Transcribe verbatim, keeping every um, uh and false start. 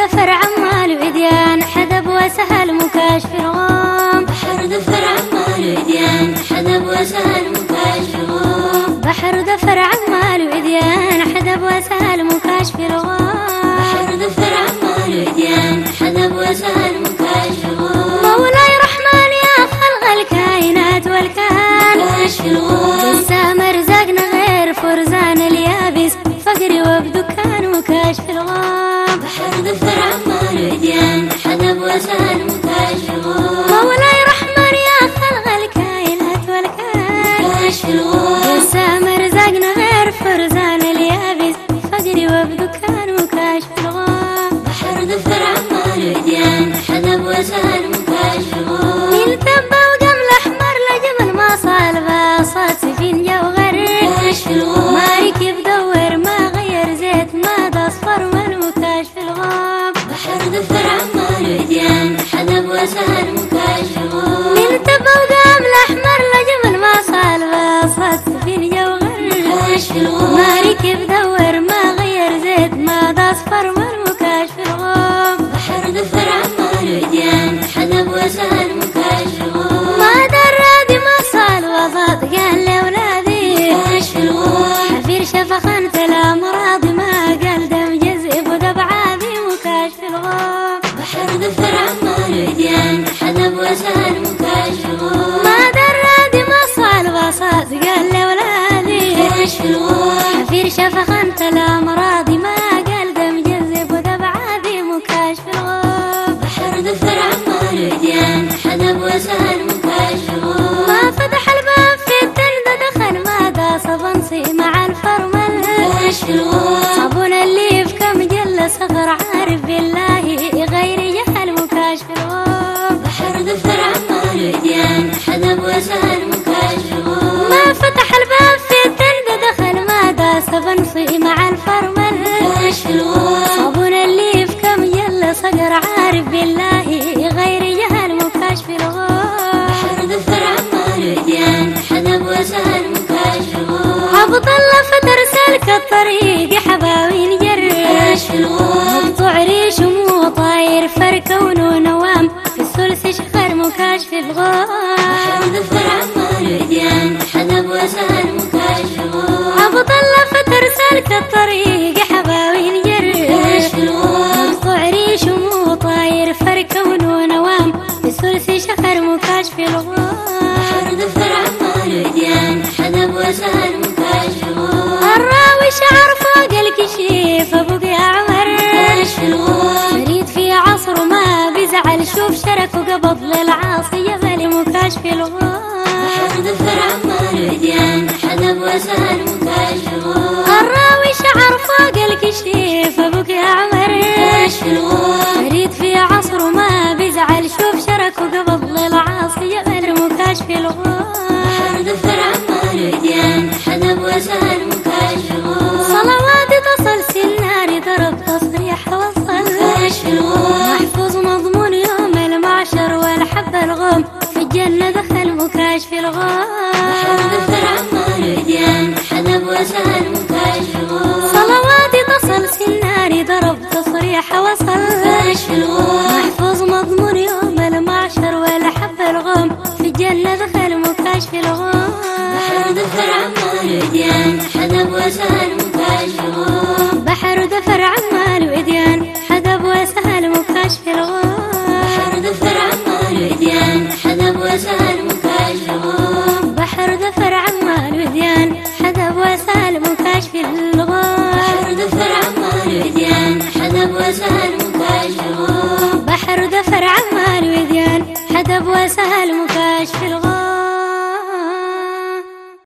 ظفر عمال وديان حدب وسهل مكاشف الغام. بحر ظفر عمال وديان حدب وسهل مكاشف الغام. بحر ظفر عمال وديان حدب وسهل مكاشف الغام. بحر ظفر عمال وديان حدب وسهل مكاشف الغام. مولاي رحمن يا خلق الكائنات والكهان مكاشف الغام. لسه مرزقنا غير فرزان اليابس فقري وبدكان وكاشف الغام. بحر ظفر عمال وديان حدب وسهل مكاشف الغام. مولاي رحمن يا خلق الكائنات والكهان مكاشف الغام. لسه مرزقنا غير فرزان اليابس فقري وبدكان وكاشف الغام. بحر ظفر عمال وديان حدب وسهل مكاشف الغام. من تبا وقم الأحمر لجبل ما صالبه صاد سفين جوهر مكاشف الغام. ما ركب دور ما غير زيت ما دا أصفر من مكاشف الغام. بحر ظفر عمال وديان حدب وسهل مكاشف الغام. من تبا وقام الأحمر لجبل ما صالبه صاد سفين جوهر مكاشف الغام. ما ركب دور ما غير زيت ما دا أصفر من مكاشف الغام. بحر ظفر عمال وديان حدب وسهل مكاشف الغام. ما درادي ما صال وضاد قال لأولادي مكاشف الغام. حفير شفخنت الأمراض ما قال دم جزئب وذب عادي مكاشف الغام. بحر ظفر عمال وديان حدب وسهل مكاشف الغام. ما درادي ما صال وصاد قال لأولادي مكاشف الغام. حفير شفخنت الأمراض ما قال دم جزئب وذب عادي مكاشف الغام. بحر ظفر عمال وديان حدب وسهل مكاشف الغام. ما فتح الباب في التندة دخل ما دا صبنصي مع الفرمل مكاشف الغام. صابون اللي في كم جل صغر عارف بالله غير جهل مكاشف الغام. بحر ظفر عمال وديان حدب وسهل مكاشف الغام. ما فتح الباب في التندة دخل ما دا صبنصي مع الفرمل مكاشف الغام. صابون اللي في كم جل صغر عارف بالله غير جهل مكاشف الغام. بحر ظفر عمال وديان حدب وسهل مكاشف الغام. عبد الله فتر سلك الطريق حباوين جر مكاشف الغام. مقطوع ريش ومو طاير فركون ونوام في الثلث شخر مكاشف الغام. بحر ظفر عمال وديان حدب وسهل مكاشف الغام. عبد الله فتر سلك الطريق حباوين جر مكاشف الغام. مقطوع ريش ومو طاير فركون ونوام في الثلث شخر مكاشف الغام. بحر ظفر عمال وديان حدب وسهل مكاشف الغام. الراوي شعر فوق الكشيف ابو عمر مكاشف الغام. مريد في عصر ما بزعل شوف شرك وقبض للعاصي جبل مكاشف الغام. بحر ظفر عمال وديان حدب وسهل مكاشف الغام. الراوي شعر فوق الكشيف ابو عمر مكاشف الغام. مريد في عصر ما بزعل شوف شرك وقبض للعاصي جبل مكاشف الغام. بحر ظفر عمال وديان حدب وسهل مكاشف الغام. صلوات تصل سناري ضرب تصريح وصل مكاشف الغام. محفوظ مضمون يوم المعشر والحب الغم في الجنة دخل مكاشف الغام. بحر ظفر عمال وديان حدب وسهل مكاشف الغام. صلواتي تصل سناري ضرب تصريح وصل مكاشف الغام. محفوظ مضمون يوم المعشر والحب الغم في الجنة دخل مكاشف الغام. بحر ظفر عمال وديان حدب وسهل مكاشف الغام. بحر ظفر عمال وديان حدب وسهل مكاشف الغام. بحر ظفر عمال وديان حدب وسهل مكاشف الغام. بحر ظفر عمال وديان حدب وسهل مكاشف الغام. بحر ظفر عمال وديان حدب وسهل